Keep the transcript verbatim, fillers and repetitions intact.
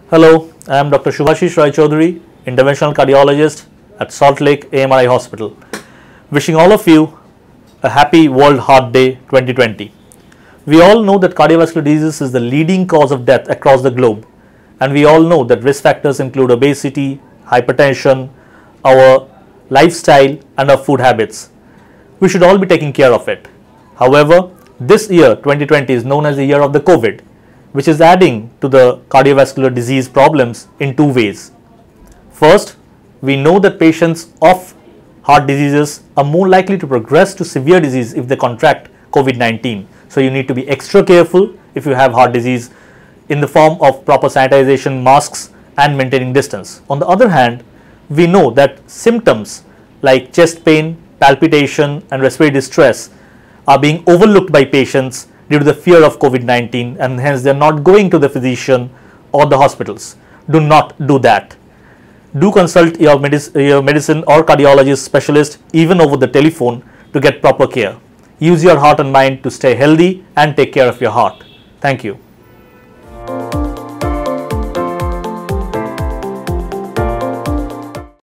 Hello, I am Doctor Shubhashish Roy Chaudhary, Interventional Cardiologist at Salt Lake A M R I Hospital. Wishing all of you a happy World Heart Day twenty twenty. We all know that cardiovascular disease is the leading cause of death across the globe, and we all know that risk factors include obesity, hypertension, our lifestyle and our food habits. We should all be taking care of it. However, this year twenty twenty is known as the year of the COVID, which is adding to the cardiovascular disease problems in two ways. First, we know that patients of heart diseases are more likely to progress to severe disease if they contract COVID nineteen. So you need to be extra careful if you have heart disease in the form of proper sanitization, masks and maintaining distance. On the other hand, we know that symptoms like chest pain, palpitation and respiratory distress are being overlooked by patients due to the fear of COVID nineteen, and hence they are not going to the physician or the hospitals. Do not do that. Do consult your, medic your medicine or cardiologist specialist even over the telephone to get proper care. Use your heart and mind to stay healthy and take care of your heart. Thank you.